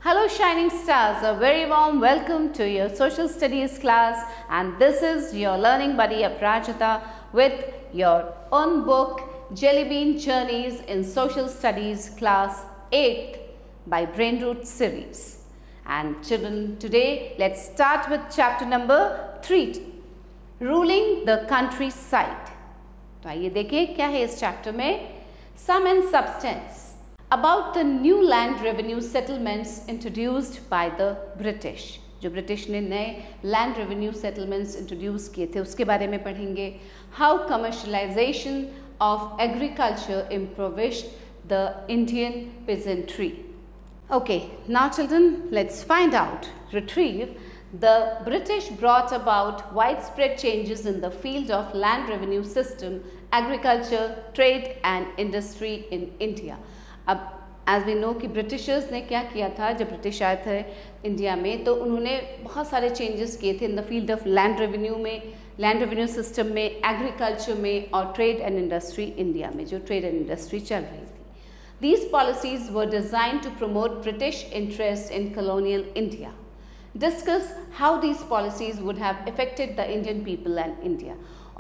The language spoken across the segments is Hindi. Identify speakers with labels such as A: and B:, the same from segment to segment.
A: Hello shining stars, a very warm welcome to your social studies class, and this is your learning buddy Aprajita with your own book Jelly Bean Journeys in Social Studies class 8th by Brainroot series. And children, today let's start with chapter number 3, Ruling the Countryside. तो आइए देखें क्या है इस चैप्टर में. Sum and substance about the new land revenue settlements introduced by the British. जो ब्रिटिश ने नए लैंड रेवेन्यू सेटलमेंट्स इंट्रोड्यूस किए थे उसके बारे में पढ़ेंगे. How commercialization of agriculture improvised the Indian peasantry. Okay, now children, let's find out, retrieve. The British brought about widespread changes in the field of land revenue system, agriculture, trade and industry in India. अब एज वी नो कि ब्रिटिशर्स ने क्या किया था जब ब्रिटिश आए थे इंडिया में, तो उन्होंने बहुत सारे चेंजेस किए थे in the field of land revenue में, लैंड रेवेन्यू सिस्टम में, एग्रीकल्चर में और ट्रेड एंड इंडस्ट्री इंडिया में, जो ट्रेड एंड इंडस्ट्री चल रही थी. These policies were designed to promote British interest in colonial India. Discuss how these policies would have affected the Indian people and India.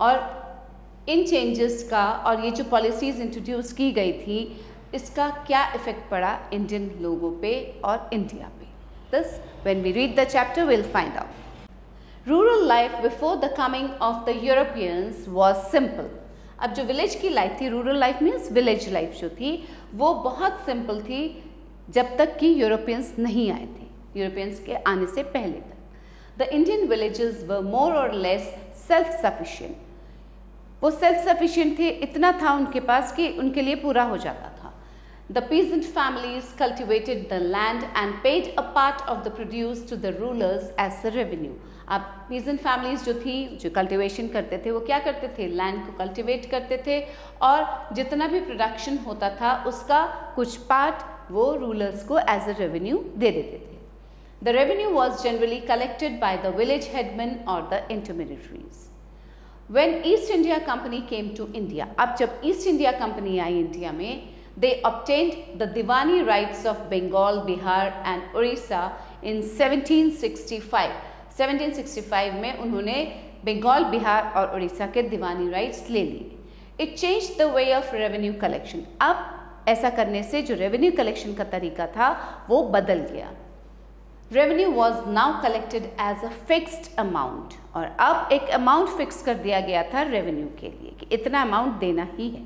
A: और इन चेंजेस का और ये जो पॉलिसीज़ इंट्रोड्यूस की गई थी इसका क्या इफेक्ट पड़ा इंडियन लोगों पे और इंडिया पे. Thus, when we read the chapter, we'll find out. Rural life before the coming of the Europeans was simple. अब जो विलेज की लाइफ थी, rural life means village life जो थी, वो बहुत सिंपल थी जब तक कि यूरोपियंस नहीं आए थे, यूरोपियंस के आने से पहले तक. The Indian villages were more और लेस सेल्फ सफिशिएंट. वो सेल्फ सफिशिएंट थे, इतना था उनके पास कि उनके लिए पूरा हो जाता था. The peasant families cultivated the land and paid a part of the produce to the rulers as the revenue. अब peasant families जो थी, जो कल्टिवेशन करते थे, वो क्या करते थे, लैंड को कल्टिवेट करते थे और जितना भी प्रोडक्शन होता था उसका कुछ पार्ट वो रूलर्स को एज अ रेवेन्यू दे देते थे. The revenue was generally collected by the village headmen or the intermediaries. When East India Company came to India, अब जब ईस्ट इंडिया कंपनी आई इंडिया में, they obtained the Diwani rights of Bengal, Bihar and Orissa in 1765. 1765 में उन्होंने बंगाल, बिहार और उड़ीसा के दीवानी राइट्स ले लिए. It changed the way of revenue collection. अब ऐसा करने से जो रेवेन्यू कलेक्शन का तरीका था वो बदल गया. Revenue was now collected as a fixed amount. और अब एक अमाउंट फिक्स कर दिया गया था रेवेन्यू के लिए कि इतना अमाउंट देना ही है.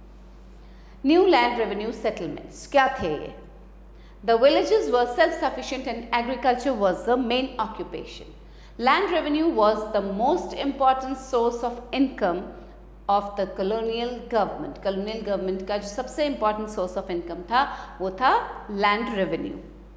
A: न्यू लैंड रेवेन्यू सेटलमेंट्स क्या थे ये? The villages were self-sufficient and agriculture was the main occupation. Land revenue was the most important source of income of the colonial government. Colonial government का जो सबसे important source of income था वो था land revenue.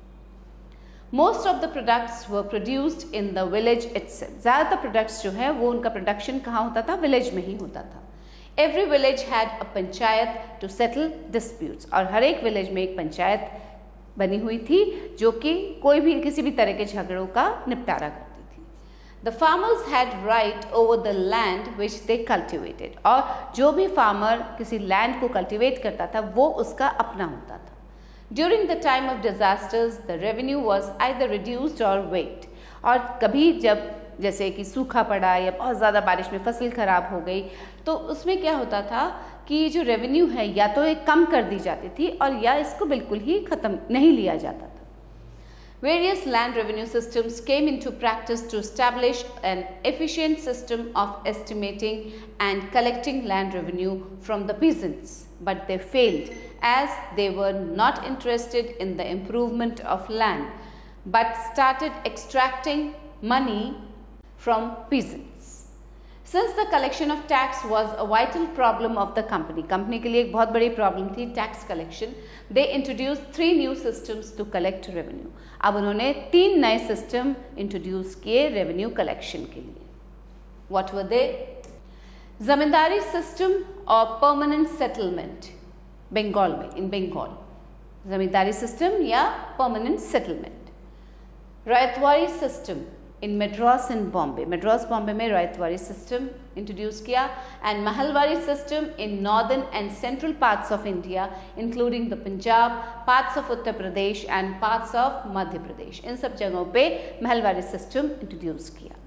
A: Most of the products were produced in the village itself. ज़्यादातर products जो है वो उनका production कहाँ होता था, village में ही होता था. Every village had a panchayat to settle disputes. और हर एक village में एक पंचायत बनी हुई थी जो कि कोई भी किसी भी तरह के झगड़ों का निपटारा करती थी. The farmers had right over the land which they cultivated. और जो भी फार्मर किसी लैंड को कल्टिवेट करता था वो उसका अपना होता था. During the time of disasters, the revenue was either reduced or waived. और कभी जब जैसे कि सूखा पड़ा या बहुत ज़्यादा बारिश में फसल खराब हो गई तो उसमें क्या होता था कि जो रेवेन्यू है या तो एक कम कर दी जाती थी और या इसको बिल्कुल ही ख़त्म नहीं लिया जाता था. Various land revenue systems came into practice to establish an efficient system of estimating and collecting land revenue from the peasants, but they failed as they were not interested in the improvement of land, but started extracting money from peasants. Since the collection of tax was a vital problem of the company, कंपनी के लिए एक बहुत बड़ी प्रॉब्लम थी tax collection, they introduced 3 new systems to collect revenue. अब उन्होंने 3 नए सिस्टम इंट्रोड्यूस किए रेवेन्यू कलेक्शन के लिए. What were they? Zamindari system और परमानेंट सेटलमेंट. बंगाल में, इन बंगाल जमींदारी सिस्टम या permanent settlement. Ryotwari system in Madras and Bombay. Madras, Bombay में रॉयतवारी सिस्टम इंट्रोड्यूस किया and mahalwari system in northern and central parts of India including the Punjab, parts of Uttar Pradesh and parts of Madhya Pradesh. इन सब जगहों पे महलवारी सिस्टम इंट्रोड्यूस किया.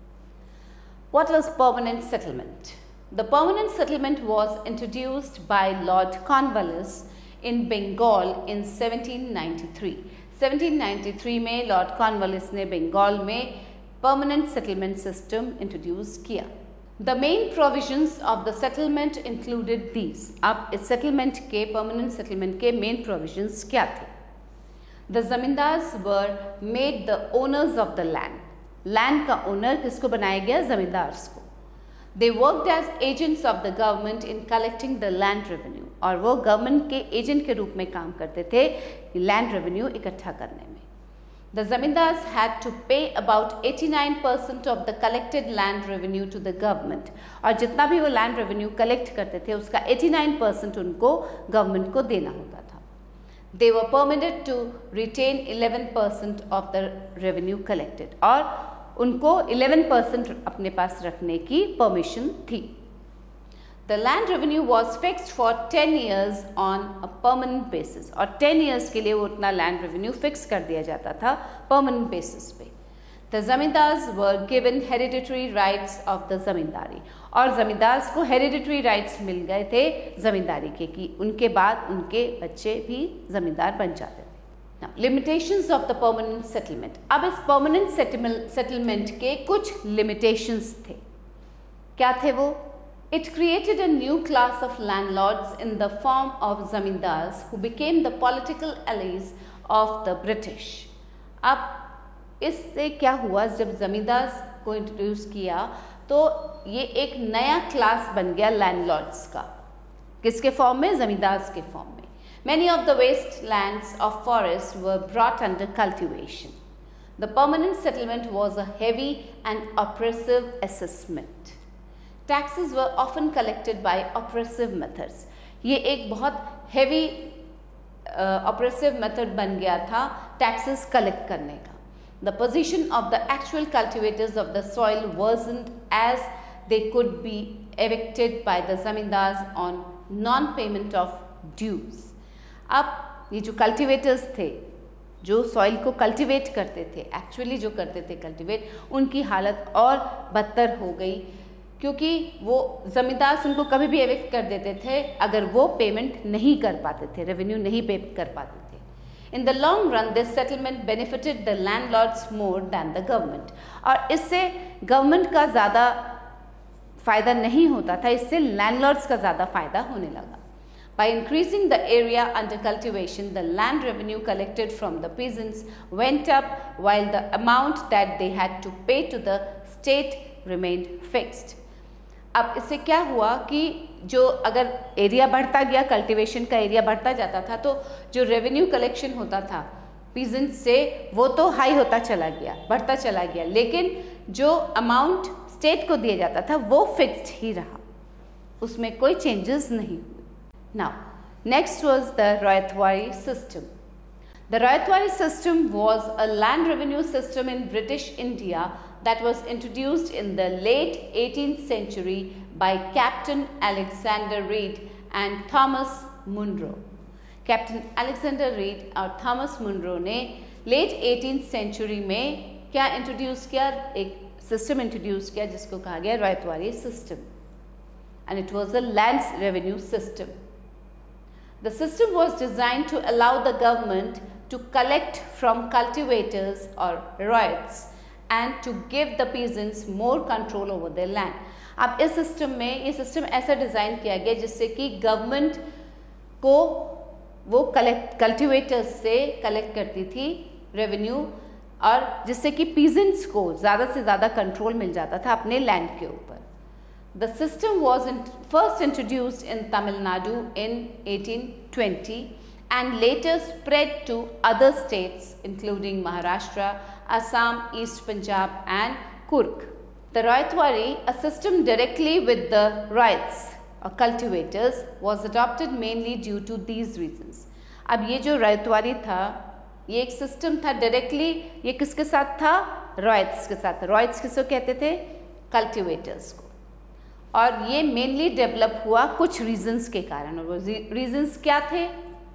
A: What was permanent settlement? The permanent settlement was introduced by Lord Cornwallis in Bengal in 1793. 1793 में लॉर्ड कॉर्नवालिस ने बंगाल में परमानेंट सेटलमेंट सिस्टम इंट्रोड्यूस किया. The main provisions of the settlement included these. अब इस सेटलमेंट के परमानेंट सेटलमेंट के मेन प्रोविजंस क्या थे? The zamindars were made the owners of the land. Land का ओनर किसको बनाया गया? जमींदार्स को. They worked as agents of the government in collecting the land revenue. और वो गवर्नमेंट के एजेंट के रूप में काम करते थे लैंड रेवेन्यू इकट्ठा करने में. The zamindars had to pay about 89% of the collected land revenue to the government. और जितना भी वो लैंड रेवेन्यू कलेक्ट करते थे उसका 89% उनको गवर्नमेंट को देना होता था. They were permitted to retain 11% of the revenue collected. और उनको 11% अपने पास रखने की परमिशन थी. The land revenue was fixed for 10 years on a permanent basis. और 10 years के लिए वो उतना लैंड रेवेन्यू फिक्स कर दिया जाता था परमानेंट बेसिस पे. The zamindars were given hereditary rights of the zamindari. और जमींदार्स को हेरिडिटरी राइट्स मिल गए थे जमींदारी के, कि उनके बाद उनके बच्चे भी जमींदार बन जाते थे. Limitations of the permanent settlement. अब इस परमानेंट सेटलमेंट के कुछ लिमिटेशंस थे. क्या थे वो? It created a new class of landlords in the form of zamindars who became the political allies of the British. अब इससे क्या हुआ? जब जमींदार्स को इंट्रोड्यूस किया तो ये एक नया क्लास बन गया लैंडलॉर्ड्स का. किसके फॉर्म में? जमींदार्स के फॉर्म में. Many of the wastelands of forests were brought under cultivation. The permanent settlement was a heavy and oppressive assessment. Taxes were often collected by oppressive methods. ये एक बहुत heavy oppressive method बन गया था taxes collect करने का. The position of the actual cultivators of the soil wasn't as they could be evicted by the zamindars on non-payment of dues. अब ये जो कल्टिवेटर्स थे, जो सॉइल को कल्टिवेट करते थे, एक्चुअली जो करते थे कल्टिवेट, उनकी हालत और बदतर हो गई क्योंकि वो जमींदार उनको कभी भी एविक्ट कर देते थे अगर वो पेमेंट नहीं कर पाते थे, रेवेन्यू नहीं पे कर पाते थे. In the long run this settlement benefited the landlords more than the government. और इससे गवर्नमेंट का ज़्यादा फ़ायदा नहीं होता था, इससे लैंडलॉर्ड्स का ज़्यादा फ़ायदा होने लगा. By increasing the area under cultivation, the land revenue collected from the peasants went up while the amount that they had to pay to the state remained fixed. अब इससे क्या हुआ कि जो अगर एरिया बढ़ता गया, कल्टीवेशन का एरिया बढ़ता जाता था, तो जो रेवेन्यू कलेक्शन होता था पीजेंट्स से वो तो हाई होता चला गया, बढ़ता चला गया, लेकिन जो अमाउंट स्टेट को दिया जाता था वो फिक्स्ड ही रहा, उसमें कोई चेंजेस नहीं हुए. Now, next was the Rayatwari system. The Rayatwari system was a land revenue system in British India that was introduced in the late 18th century by Captain Alexander Reid and Thomas Munro. Captain Alexander Reid और Thomas Munro ने late 18th century में क्या introduce किया? एक system introduce किया जिसको कहा गया Rayatwari system, and it was a land revenue system. The system was designed to allow the government to collect from cultivators or ryots and to give the peasants more control over their land. अब इस सिस्टम में ये सिस्टम ऐसा डिज़ाइन किया गया जिससे कि गवर्नमेंट को वो कल्टिवेटर्स से कलेक्ट करती थी रेवेन्यू, और जिससे कि पीजेंट्स को ज़्यादा से ज़्यादा कंट्रोल मिल जाता था अपने लैंड के ऊपर. The system was first introduced in Tamil Nadu in 1820 and later spread to other states including Maharashtra, Assam, East Punjab and Kurg. The Rayatwari, a system directly with the ryots or cultivators, was adopted mainly due to these reasons. अब ये जो Rayatwari था ये एक सिस्टम था डायरेक्टली, ये किसके साथ था? रॉयट्स के साथ। रॉयट्स किसको कहते थे? कल्टिवेटर्स को। और ये मेनली डेवलप हुआ कुछ रीजंस के कारण, और वो रीजंस क्या थे?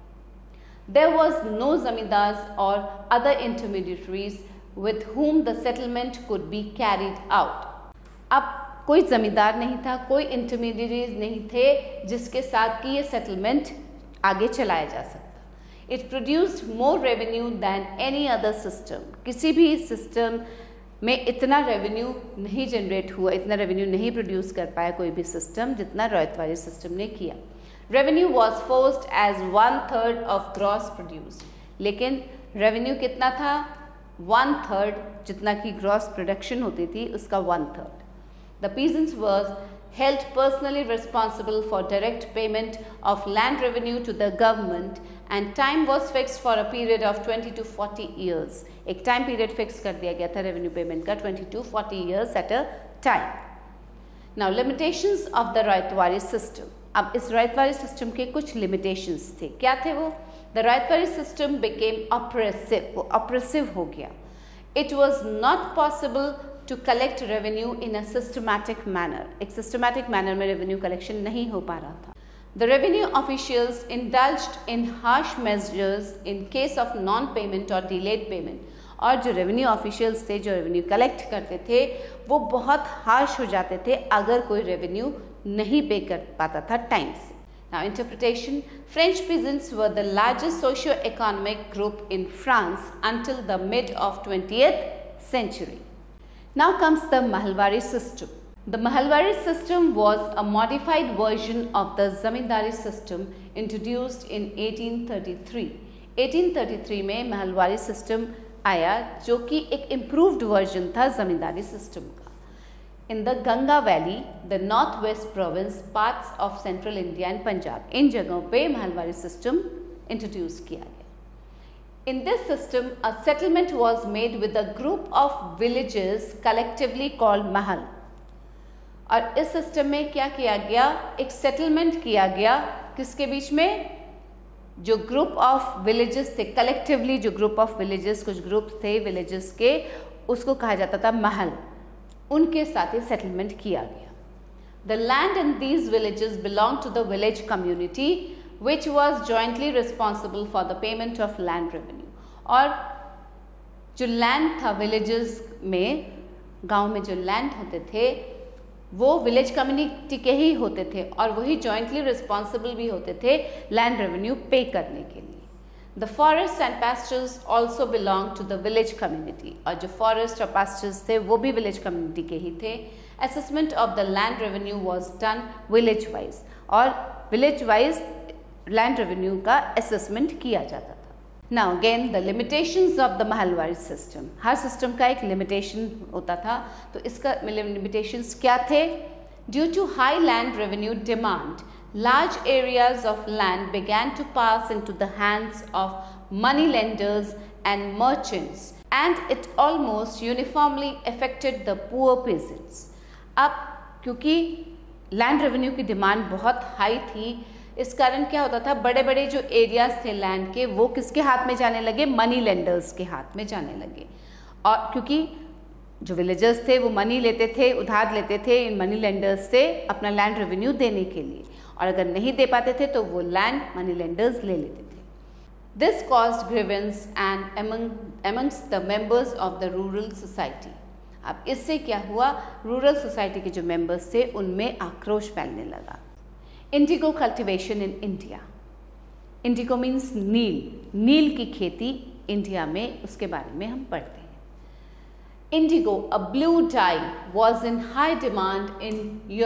A: There was no zamindars or other intermediaries with whom the settlement could be carried out. अब कोई जमींदार नहीं था, कोई इंटरमीडिएरीज नहीं थे जिसके साथ कि ये सेटलमेंट आगे चलाया जा सकता। It produced more revenue than any other system. किसी भी सिस्टम में इतना रेवेन्यू नहीं जनरेट हुआ, इतना रेवेन्यू नहीं प्रोड्यूस कर पाया कोई भी सिस्टम जितना रॉयतवारी सिस्टम ने किया। Revenue was forced as 1/3 of gross produce, लेकिन रेवेन्यू कितना था? 1/3, जितना की ग्रॉस प्रोडक्शन होती थी उसका 1/3। The peasants was held personally responsible for direct payment of land revenue to the government and time was fixed for a period of 20 to 40 years. एक time period fix कर दिया गया था revenue payment का 20 to 40 years at a time. Now limitations of the Rayatwari system. अब इस Rayatwari system के कुछ limitations थे। क्या थे वो? The Rayatwari system became oppressive, वो oppressive हो गया। It was not possible to collect revenue in a systematic manner. एक systematic manner में revenue collection नहीं हो पा रहा था। The revenue officials indulged in harsh measures in case of non-payment or delayed payment. और जो revenue officials थे, जो revenue collect करते थे, वो बहुत harsh हो जाते थे अगर कोई revenue नहीं pay कर पाता था time से। Now interpretation, French peasants were the largest socio-economic group in France until the mid of 20th century. Now comes the Mahalwari system. The Mahalwari system was a modified version of the Zamindari system introduced in 1833. 1833 में Mahalwari system आया जो कि एक improved version था जमींदारी system का। In the Ganga Valley, the northwest province, parts of central India and Punjab, इन जगहों पे Mahalwari system introduce किया गया। In this system, a settlement was made with a group of villages collectively called Mahal. और इस सिस्टम में क्या किया गया? एक सेटलमेंट किया गया किसके बीच में? जो ग्रुप ऑफ विलेजेस थे, कलेक्टिवली जो ग्रुप ऑफ विलेजेस, कुछ ग्रुप थे विलेजेस के, उसको कहा जाता था महल, उनके साथ ही सेटलमेंट किया गया। The land in these villages belonged to the village community which was jointly responsible for the payment of land revenue. और जो लैंड था विलेजेस में, गांव में जो लैंड होते थे वो विलेज कम्युनिटी के ही होते थे और वही जॉइंटली रिस्पॉन्सिबल भी होते थे लैंड रेवेन्यू पे करने के लिए। The forest and pastures also belong to the village community, और जो फॉरेस्ट और पास्चर्स थे वो भी विलेज कम्युनिटी के ही थे। Assessment of the land revenue was done village wise, और विलेज वाइज लैंड रेवेन्यू का असेसमेंट किया जाता था। Now again the limitations of the Mahalwari system. हर सिस्टम का एक लिमिटेशन होता था, तो इसका limitations क्या थे? Due to high land revenue demand, large areas of land began to pass into the hands of money lenders and merchants, and it almost uniformly affected the poor peasants. अब क्योंकि लैंड रेवेन्यू की डिमांड बहुत हाई थी, इस कारण क्या होता था, बड़े बड़े जो एरियाज थे लैंड के वो किसके हाथ में जाने लगे? मनी लेंडर्स के हाथ में जाने लगे। और क्योंकि जो विलेजर्स थे वो मनी लेते थे, उधार लेते थे इन मनी लेंडर्स से अपना लैंड रेवेन्यू देने के लिए, और अगर नहीं दे पाते थे तो वो लैंड मनी लेंडर्स ले लेते थे। This caused grievance and amongst the members of the rural society. अब इससे क्या हुआ? रूरल सोसाइटी के जो मेंबर्स थे उनमें आक्रोश फैलने लगा। Indigo cultivation in India. Indigo means नील, नील की खेती इंडिया में, उसके बारे में हम पढ़ते हैं। Indigo, a blue dye, was in high demand in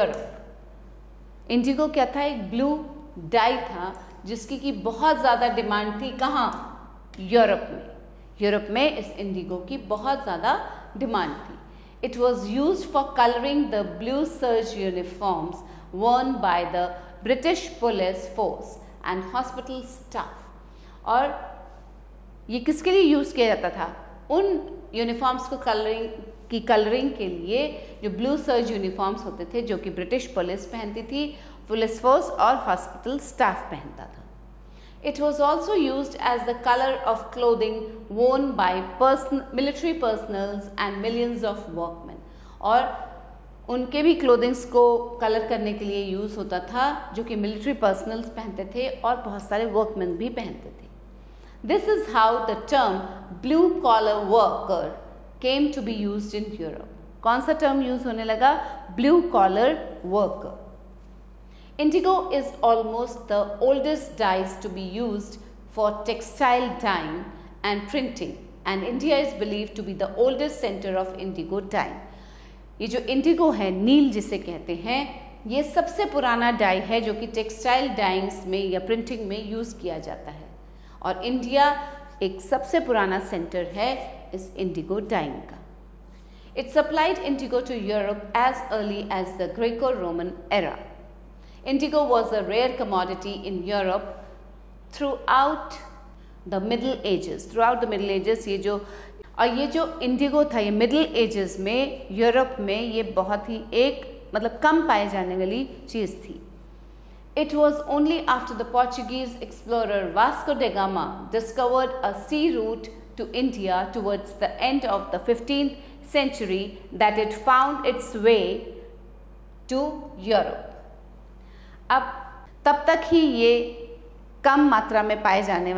A: Europe. Indigo क्या था? एक ब्लू डाई था जिसकी की बहुत ज़्यादा डिमांड थी। कहाँ? यूरोप में। यूरोप में इस इंडिगो की बहुत ज़्यादा डिमांड थी। It was used for colouring the blue serge uniforms worn by the British police force and hospital staff। और ये किसके लिए यूज़ किया जाता था? उन यूनिफॉर्म्स को कलरिंग के लिए जो ब्लू सर्ज यूनिफॉर्म्स होते थे जो कि ब्रिटिश पुलिस पहनती थी, पुलिस फोर्स और हॉस्पिटल स्टाफ पहनता था। It was also used as the color of clothing worn by military personnel and millions of workmen. और उनके भी क्लोथिंग्स को कलर करने के लिए यूज़ होता था, जो कि मिलिट्री पर्सनल्स पहनते थे और बहुत सारे वर्कमैन भी पहनते थे. This is how the term blue collar worker came to be used in Europe. कौन सा टर्म यूज होने लगा? Blue collar worker. Indigo is almost the oldest dyes to be used for textile dyeing and printing, and India is believed to be the oldest center of indigo dyeing. ये जो इंडिगो है, नील जिसे कहते हैं, ये सबसे पुराना डाई है जो कि टेक्सटाइल डाइंग्स में या प्रिंटिंग में यूज़ किया जाता है, और इंडिया एक सबसे पुराना सेंटर है इस इंडिगो डाइंग का. It supplied indigo to Europe as early as the Greco-Roman era. Indigo was a rare commodity in Europe throughout the Middle Ages. Throughout the Middle Ages, ये जो इंडिगो था, ये मिडिल एजेस में यूरोप में ये बहुत ही मतलब कम पाए जाने वाली चीज़ थी. It was only after the Portuguese explorer Vasco da Gama discovered a sea route to India towards the end of the 15th century that it found its way to Europe. अब तब तक ही ये कम मात्रा में पाए जाने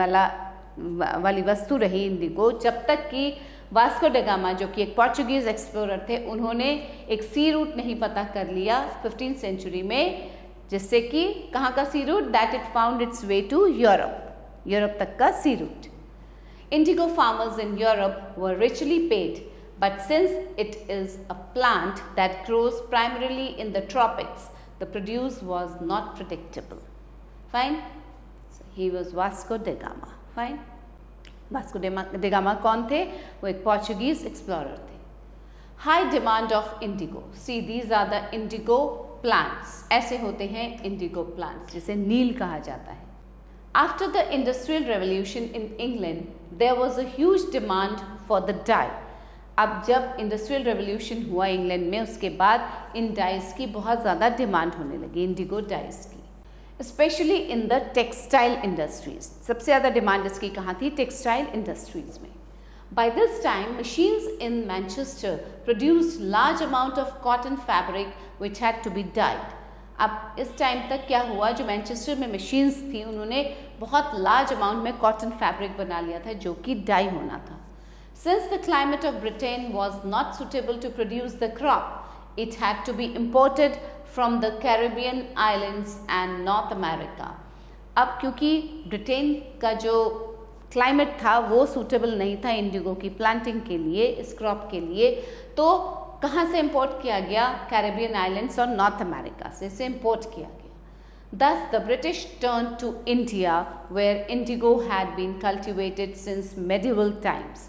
A: वाली वस्तु रही इंडिगो, जब तक कि वास्को डा गामा, जो कि एक पोर्चुगीज एक्सप्लोरर थे, उन्होंने एक सी रूट नहीं पता कर लिया 15th सेंचुरी में, जिससे कि कहाँ का sea route? That it found its way to Europe तक का sea route. Indigo farmers in Europe were richly paid, but since it is a plant that grows primarily in the tropics, the produce was not predictable. Fine? So he was Vasco da Gama. Fine? Vasco da Gama कौन थे? वो एक Portuguese explorer थे. High demand of indigo. See, these are the indigo plants. ऐसे होते हैं indigo plants, जिसे नील कहा जाता है. After the Industrial Revolution in England, there was a huge demand for the dye. अब जब इंडस्ट्रियल रेवोल्यूशन हुआ इंग्लैंड में, उसके बाद इन डाइज की बहुत ज़्यादा डिमांड होने लगी, इंडिगो डाइज की, specially in the textile industries. सबसे ज़्यादा डिमांड इसकी कहाँ थी? टेक्सटाइल इंडस्ट्रीज में. By this time, machines in Manchester produced large amount of cotton fabric which had to be dyed. अब इस टाइम तक क्या हुआ? जो मैनचेस्टर में मशीन्स थी, उन्होंने बहुत लार्ज अमाउंट में कॉटन फैब्रिक बना लिया था, जो कि डाई होना था. Since the climate of Britain was not suitable to produce the crop, it had to be imported from the Caribbean islands and North America. अब क्योंकि ब्रिटेन का जो क्लाइमेट था वो सूटेबल नहीं था इंडिगो की प्लांटिंग के लिए, इस क्रॉप के लिए, तो कहाँ से इंपोर्ट किया गया? कैरेबियन आइलैंड्स और नॉर्थ अमेरिका से इसे इंपोर्ट किया गया. Thus the British turned to India where indigo had been cultivated since medieval times.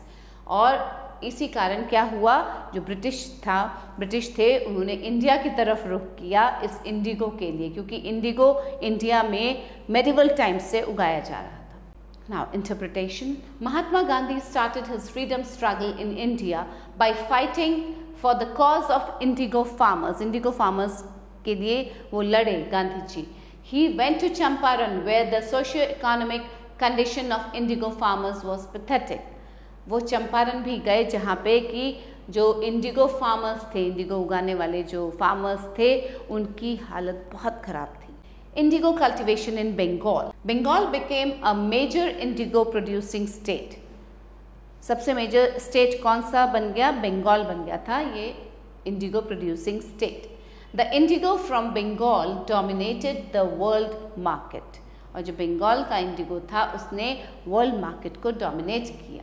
A: और इसी कारण क्या हुआ? जो ब्रिटिश थे, उन्होंने इंडिया की तरफ रुख किया इस इंडिगो के लिए, क्योंकि इंडिगो इंडिया में मेडिवल टाइम से उगाया जा रहा था. Now, interpretation. Mahatma Gandhi started his freedom struggle in India by fighting for the cause of indigo farmers. Indigo farmers के लिए वो लड़े Gandhi ji. He went to Champaran where the socio-economic condition of indigo farmers was pathetic. वो चंपारण भी गए जहाँ पे कि जो इंडिगो फार्मर्स थे, इंडिगो उगाने वाले जो फार्मर्स थे, उनकी हालत बहुत ख़राब थी. Indigo cultivation in Bengal. Bengal became a major indigo producing state. सबसे मेजर स्टेट कौन सा बन गया? बंगाल बन गया था ये indigo producing state. The indigo from Bengal dominated the world market. और जो बंगाल का इंडिगो था उसने वर्ल्ड मार्केट को डोमिनेट किया.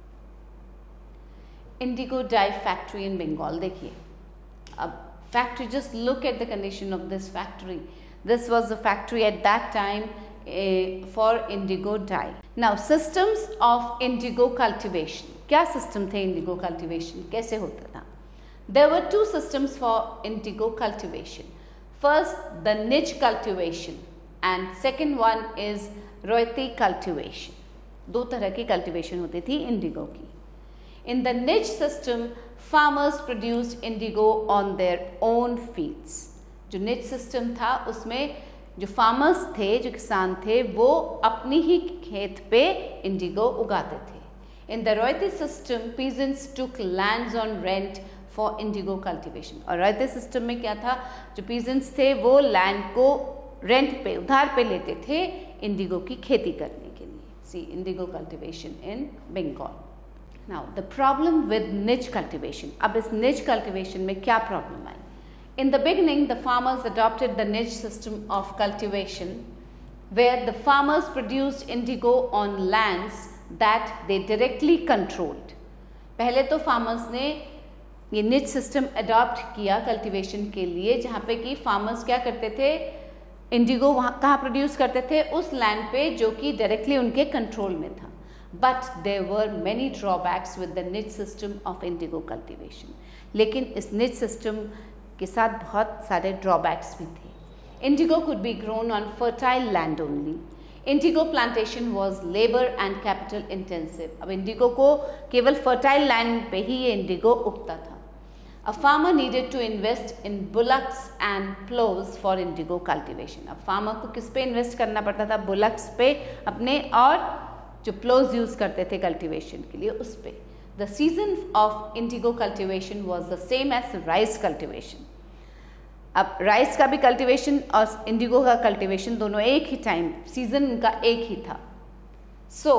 A: Indigo dye factory in Bengal. देखिए अब factory, just look at the condition of this factory. This was the factory eight that time for indigo dye. Now systems of indigo cultivation. क्या सिस्टम थे इंडिगो कल्टिवेशन? कैसे होता था? There were two systems for indigo cultivation. First, the niche cultivation and second one is royalty cultivation. दो तरह की cultivation होती थी इंडिगो की. In the niche system, farmers produced indigo on their own fields. जो niche system था उसमें जो फार्मर्स थे, जो किसान थे, वो अपनी ही खेत पे इंडिगो उगाते थे। In the ryoti system peasants took lands on rent for indigo cultivation. और रॉयती सिस्टम में क्या था, जो पीजेंट्स थे वो लैंड को रेंट पे, उधार पे लेते थे इंडिगो की खेती करने के लिए। See indigo cultivation in Bengal. Now the problem with nij cultivation. अब इस निच कल्टिवेशन में क्या प्रॉब्लम आई? In the beginning, the farmers adopted the niche system of cultivation, where the farmers produced indigo on lands that they directly controlled. पहले तो farmers ने ये niche system adopt किया cultivation के लिए, जहाँ पे कि farmers क्या करते थे, इंडिगो वहाँ कहाँ प्रोड्यूस करते थे, उस लैंड पे जो कि डायरेक्टली उनके कंट्रोल में था। But there were many drawbacks with the niche system of indigo cultivation. लेकिन इस niche system के साथ बहुत सारे ड्रॉबैक्स भी थे। Indigo could be grown on fertile land only. Indigo plantation was labour and capital intensive. अब इंडिगो को केवल फर्टाइल लैंड पे ही ये इंडिगो उगता था। A farmer needed to invest in bullocks and ploughs for indigo cultivation. अब फार्मर को किस पे इन्वेस्ट करना पड़ता था? बुलक्स पे अपने, और जो प्लोज यूज करते थे कल्टिवेशन के लिए उस पे। The season of indigo cultivation was the same as rice cultivation. अब राइस का भी कल्टिवेशन और इंडिगो का कल्टिवेशन दोनों एक ही टाइम, सीजन उनका एक ही था। So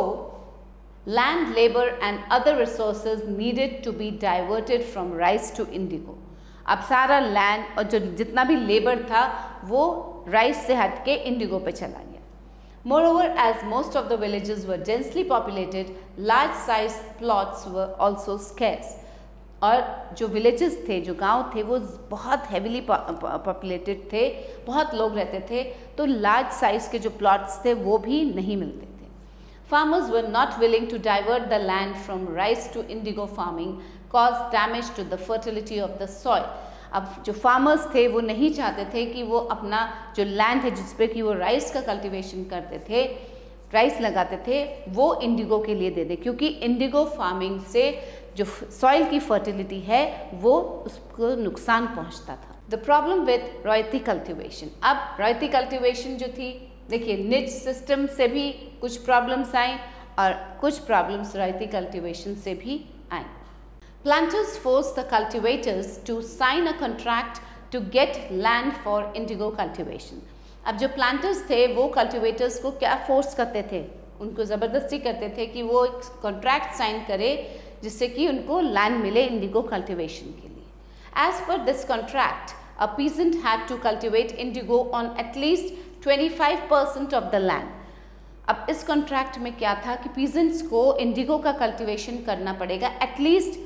A: land, labor and other resources needed to be diverted from rice to indigo. अब सारा लैंड और जो जितना भी लेबर था वो राइस से हट के इंडिगो पे चला गया। Moreover, as most of the villages were densely populated, large-sized plots were also scarce. और जो villages थे, जो गांव थे, वो बहुत heavily populated थे, बहुत लोग रहते थे, तो large size के जो plots थे वो भी नहीं मिलते थे। Farmers were not willing to divert the land from rice to indigo farming, caused damage to the fertility of the soil. अब जो फार्मर्स थे वो नहीं चाहते थे कि वो अपना जो लैंड है जिस पे कि वो राइस का कल्टीवेशन करते थे, राइस लगाते थे, वो इंडिगो के लिए दे दे, क्योंकि इंडिगो फार्मिंग से जो सॉइल की फर्टिलिटी है वो उसको नुकसान पहुंचता था। The problem with ryoti cultivation. अब रॉयती कल्टीवेशन जो थी, देखिए निच सिस्टम से भी कुछ प्रॉब्लम्स आई और कुछ प्रॉब्लम्स रॉयती कल्टीवेशन से भी आई। Planters forced the cultivators to sign a contract to get land for indigo cultivation. अब जो planters थे वो cultivators को क्या force करते थे, उनको ज़बरदस्ती करते थे कि वो एक contract sign करे जिससे कि उनको land मिले indigo cultivation के लिए। As per this contract, a peasant had to cultivate indigo on at least 25% of the land. अब इस contract में क्या था कि peasants को indigo का cultivation करना पड़ेगा, at least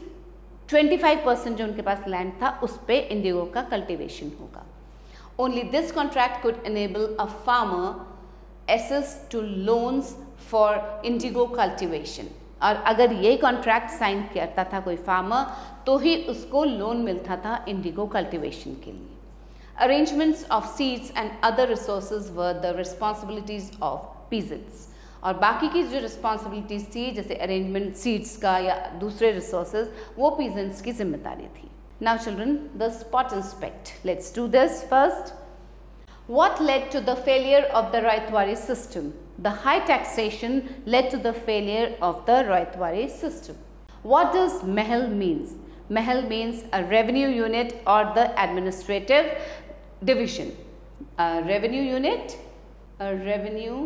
A: 25% जो उनके पास लैंड था उस पे इंडिगो का कल्टीवेशन होगा। Only this contract could enable a farmer access to loans for indigo cultivation. और अगर ये कॉन्ट्रैक्ट साइन करता था कोई फार्मर तो ही उसको लोन मिलता था इंडिगो कल्टीवेशन के लिए। Arrangements of seeds and other resources were the responsibilities of peasants. और बाकी की जो रिस्पॉन्सिबिलिटीज़ थी जैसे अरेंजमेंट सीड्स का या दूसरे रिसोर्सेज, वो पीजेंट्स की जिम्मेदारी थी। Now children, the spot inspect, let's do this first. What led to the failure of the Ryotwari system? The high taxation led to the failure of the Ryotwari system. What does mahal means? Mahal means a revenue unit और the administrative division. Revenue unit, revenue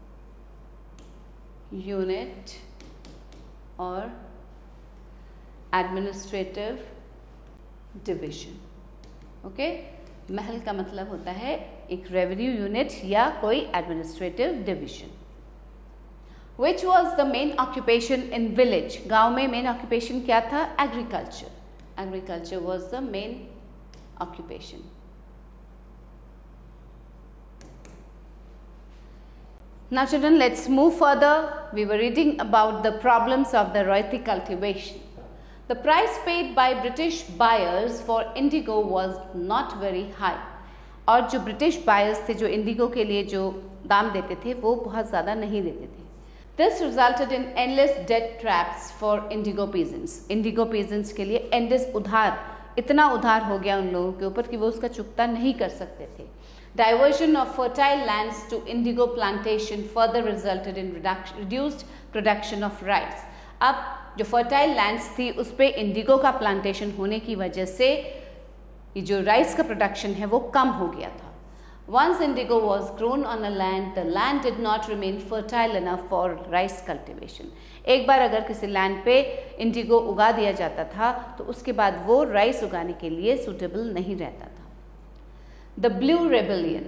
A: unit और एडमिनिस्ट्रेटिव डिवीजन। ओके, महल का मतलब होता है एक रेवेन्यू यूनिट या कोई administrative division. Which was the main occupation in village? गांव में मेन ऑक्यूपेशन क्या था? Agriculture. Agriculture was the main occupation. Now children, let's move further. We were reading about the problems of the Reuthi cultivation. The price paid by British buyers for indigo was not very high. और जो ब्रिटिश बायर्स थे जो इंडिगो के लिए जो दाम देते थे वो बहुत ज़्यादा नहीं देते थे। This resulted in endless debt traps for indigo peasants. Indigo peasants के लिए endless उधार, इतना उधार हो गया उन लोगों के ऊपर कि वो उसका चुकता नहीं कर सकते थे। Diversion of fertile lands to indigo plantation further resulted in reduced production of rice. अब जो fertile lands थी उस पे इंडिगो का प्लांटेशन होने की वजह से ये जो राइस का प्रोडक्शन है वो कम हो गया था. Once indigo was grown on a land, the land did not remain fertile enough for rice cultivation. एक बार अगर किसी लैंड पे इंडिगो उगा दिया जाता था तो उसके बाद वो राइस उगाने के लिए सूटेबल नहीं रहता था. The Blue Rebellion.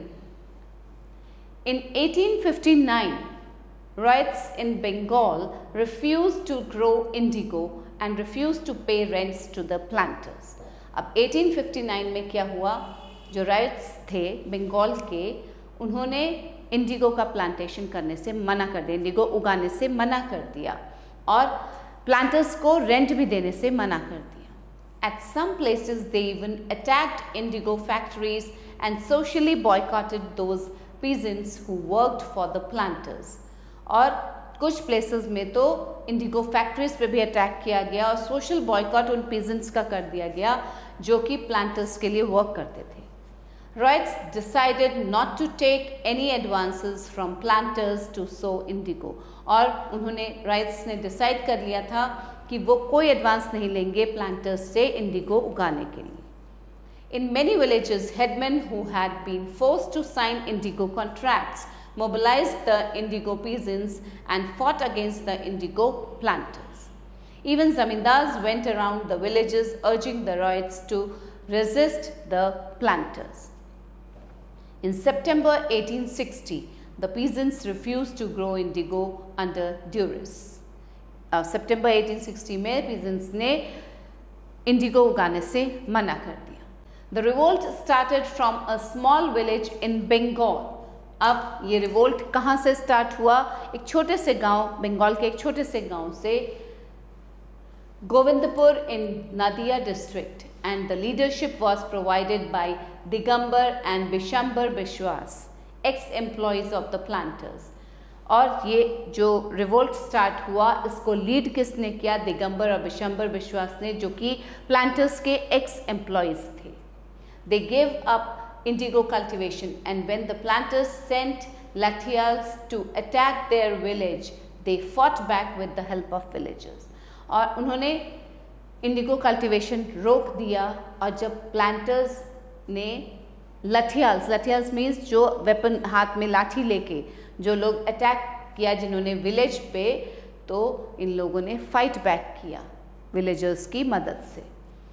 A: In 1859, riots in Bengal refused to grow indigo and refused to pay rents to the planters. अब 1859 में क्या हुआ? जो राइट्स थे बंगाल के, उन्होंने इंडिगो का प्लांटेशन करने से मना कर दिया, इंडिगो उगाने से मना कर दिया और प्लांटर्स को रेंट भी देने से मना कर दिया. At some places they even attacked indigo factories and socially boycotted those peasants who worked for the planters. और कुछ प्लेसेस में तो इंडिगो फैक्ट्रीज पे भी अटैक किया गया और सोशल बॉयकॉट उन पीजेंट्स का कर दिया गया जो कि प्लांटर्स के लिए वर्क करते थे. Riots decided not to take any advances from planters to sow indigo. और उन्होंने राइट्स ने डिसाइड कर लिया था कि वो कोई एडवांस नहीं लेंगे प्लांटर्स से इंडिगो उगाने के लिए. In many villages, headmen who had been forced to sign indigo contracts mobilized the indigo peasants and fought against the indigo planters. Even zamindars went around the villages urging the riots to resist the planters. In September 1860, the peasants refused to grow indigo under duress. September 1860 में peasants ने indigo उगाने से मना कर दिया. The revolt started from a small village in Bengal. अब ये रिवोल्ट कहाँ से स्टार्ट हुआ? एक छोटे से गांव, बंगाल के एक छोटे से गांव से, Govindpur in Nadia district, and the leadership was provided by Digambar and Bishambar Bishwas, ex-employees of the planters. और ये जो रिवोल्ट स्टार्ट हुआ इसको लीड किसने किया? दिगंबर और बिशंबर विश्वास ने, जो कि प्लांटर्स के ex-employees थे. They gave up indigo cultivation, and when the planters sent Lathials to attack their village, they fought back with the help of villagers. और उन्होंने इंडिगो कल्टीवेशन रोक दिया और जब प्लांटर्स ने लठियाल्स मीन्स जो वेपन हाथ में लाठी लेके जो लोग अटैक किया जिन्होंने विलेज पे, तो इन लोगों ने फाइट बैक किया विलेजर्स की मदद से.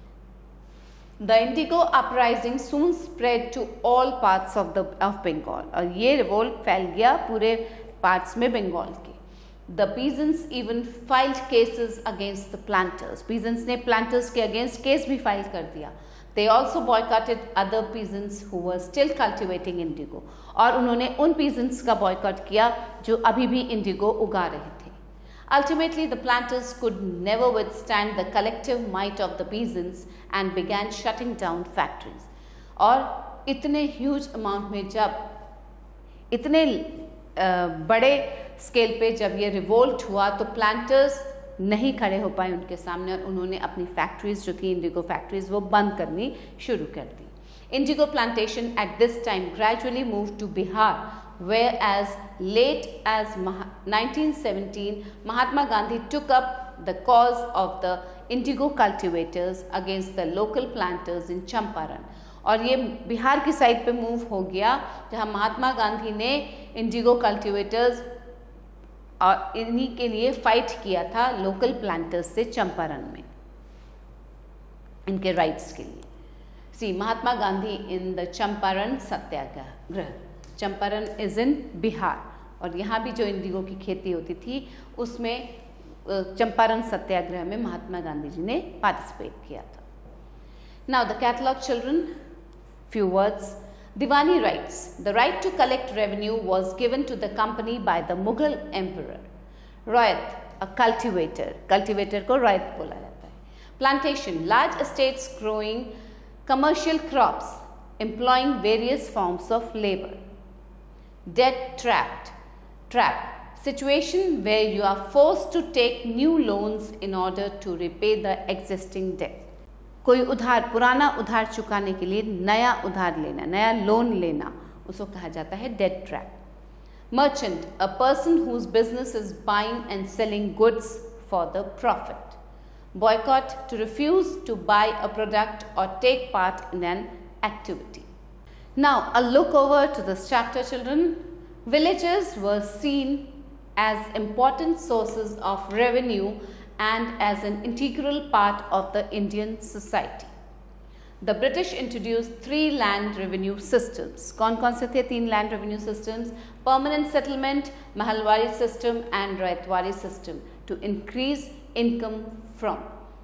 A: The indigo uprising soon spread to all parts of Bengal. और ये रिवोल्ट फैल गया पूरे पार्ट्स में बंगाल के. The peasants even filed cases against the planters. Peasants ने planters के against केस भी फाइल कर दिया. They also boycotted other peasants who were still cultivating indigo. और उन्होंने उन peasants का boycott किया जो अभी भी indigo उगा रहे थे. Ultimately, the planters could never withstand the collective might of the peasants and began shutting down factories. और इतने huge amount में जब इतने बड़े स्केल पे जब ये रिवोल्ट हुआ तो प्लांटर्स नहीं खड़े हो पाए उनके सामने और उन्होंने अपनी फैक्ट्रीज जो थी इंडिगो फैक्ट्रीज वो बंद करनी शुरू कर दी. Indigo plantation at this time gradually move to Bihar, where as late as 1917 Mahatma Gandhi took up the cause of the indigo cultivators against the local planters in Champaran. और ये बिहार की साइड पे मूव हो गया जहाँ महात्मा गांधी ने इंडिगो कल्टिवेटर्स और इन्हीं के लिए फाइट किया था लोकल प्लांटर्स से चंपारण में इनके राइट्स के लिए. See Mahatma Gandhi in the Champaran Satyagraha. Champaran is in Bihar और यहाँ भी जो इंडिगो की खेती होती थी उसमें चंपारण सत्याग्रह में महात्मा गांधी जी ने पार्टिसिपेट किया था. Now the catalogue children, few words. Diwani rights. The right to collect revenue was given to the company by the Mughal emperor. Rayat, a cultivator. Cultivator को rayat बोला जाता है. Plantation, large estates growing commercial crops, employing various forms of labor. Debt trap. Situation where you are forced to take new loans in order to repay the existing debt. कोई उधार, पुराना उधार चुकाने के लिए नया उधार लेना, नया लोन लेना, उसको कहा जाता है debt trap. Merchant, a person whose business is buying and selling goods for the profit. Boycott, to refuse to buy a product और take part in an activity. Now a look over to this chapter, children. Villages were seen as important sources of revenue and as an integral part of the Indian society. The British introduced 3 land revenue systems. कौन से थे 3 land revenue systems? Permanent settlement, Mahalwari system and Raitwari system to increase income from.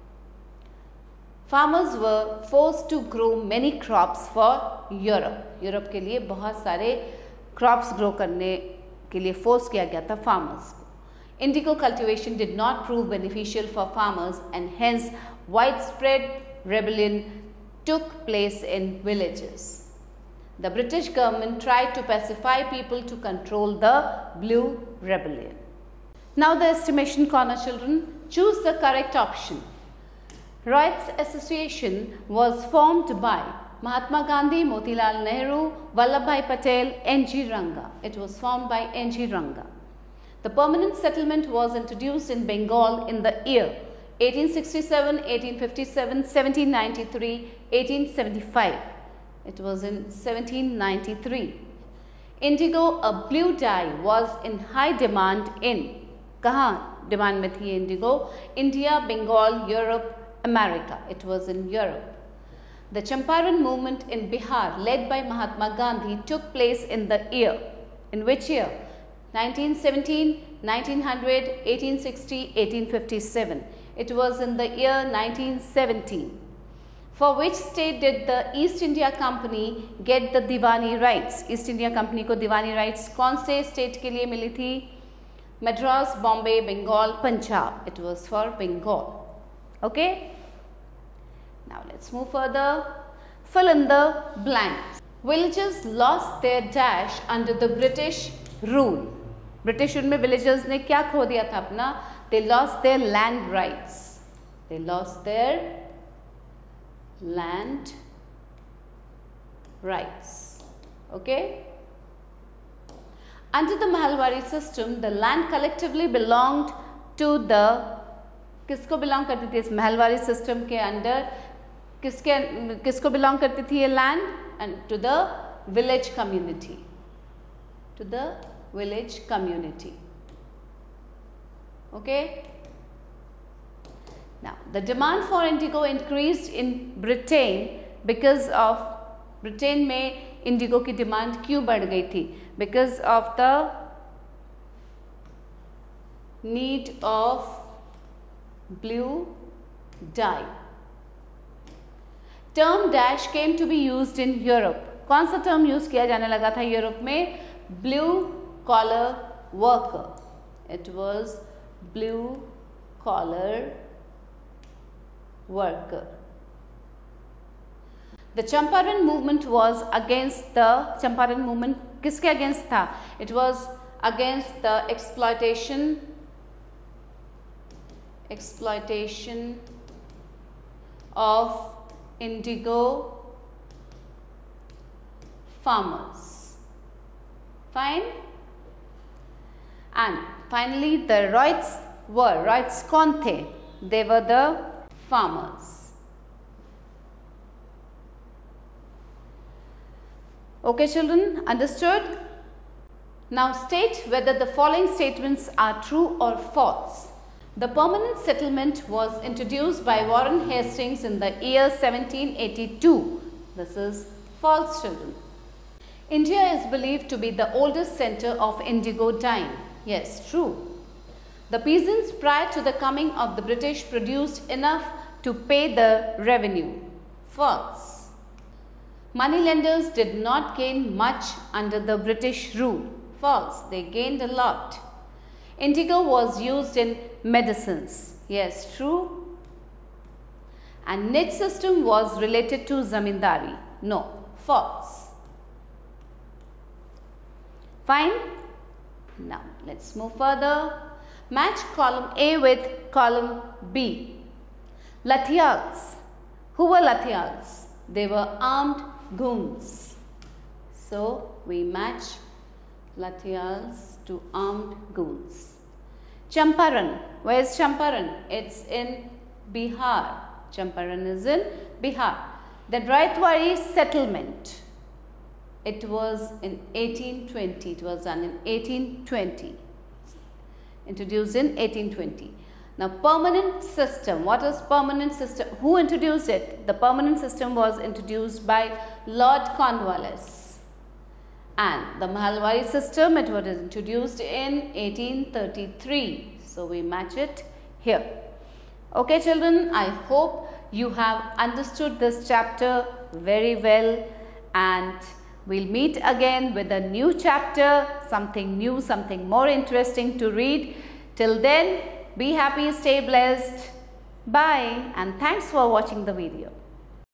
A: Farmers were forced to grow many crops for Europe. Europe के लिए बहुत सारे क्रॉप्स ग्रो करने के लिए फोर्स किया गया था फार्मर्स को. Indigo cultivation did not prove beneficial for farmers and hence widespread rebellion took place in villages. The British government tried to pacify people to control the Blue Rebellion. Now the estimation corner, children. Choose the correct option. Riots Association was formed by Mahatma Gandhi, Motilal Nehru, Vallabhbhai Patel, N.G. Ranga. It was formed by N.G. Ranga. The permanent settlement was introduced in Bengal in the year 1867, 1857, 1793, 1875. It was in 1793. Indigo, a blue dye, was in high demand in, कहाँ डिमांड में थी indigo? India, Bengal, Europe, America. It was in Europe. The Champaran movement in Bihar, led by Mahatma Gandhi, took place in the year. In which year? 1917, 1900, 1860, 1857. It was in the year 1917. For which state did the East India Company get the Diwani rights? East India Company को दीवानी rights कौन से state के लिए मिली थी? Madras, Bombay, Bengal, Punjab. It was for Bengal. Okay? Now let's move further. Fill in the blanks. Villages lost their dash under the British rule. British rule में villagers ने क्या खो दिया था अपना? They lost their land rights. They lost their land rights. Okay? Under the Mahalwari system, the land collectively belonged to the, किसको बिलोंग करती थी इस महलवारी सिस्टम के अंडर? किसको बिलोंग करती थी ये land? And to the village community. To the village community. Okay. Now the demand for indigo increased in Britain because of, Britain में इंडिगो की डिमांड क्यों बढ़ गई थी? Because of the need of blue dye. Term dash came to be used in Europe. कौन सा term यूज किया जाने लगा था यूरोप में? Blue collar worker. It was blue collar worker. The Champaran movement was against the, Champaran movement किसके against था? It was against the exploitation of indigo farmers. Fine. And finally the Riots were, Riots कौन थे? They were the farmers. Okay children, understood? Now state whether the following statements are true or false. The permanent settlement was introduced by Warren Hastings in the year 1782. This is false, children. India is believed to be the oldest center of indigo dyeing. Yes, true. The peasants prior to the coming of the British produced enough to pay the revenue. False. Moneylenders did not gain much under the British rule. False. They gained a lot. Indigo was used in medicines. Yes, true. And niche system was related to zamindari. No, false. Fine. Now let's move further. Match column A with column B. Lathials. Who were Lathials? They were armed goons. So we match Lathials to armed ghouls. Champaran. Where is Champaran? It's in Bihar. Champaran is in Bihar. The Raitwari settlement. It was in 1820. It was done in 1820. Introduced in 1820. Now, permanent system. What is permanent system? Who introduced it? The permanent system was introduced by Lord Cornwallis. And the Mahalwari system, it was introduced in 1833. So, we match it here. Okay, children, I hope you have understood this chapter very well, and we'll meet again with a new chapter, something new, something more interesting to read. Till then, be happy, stay blessed. Bye, and thanks for watching the video.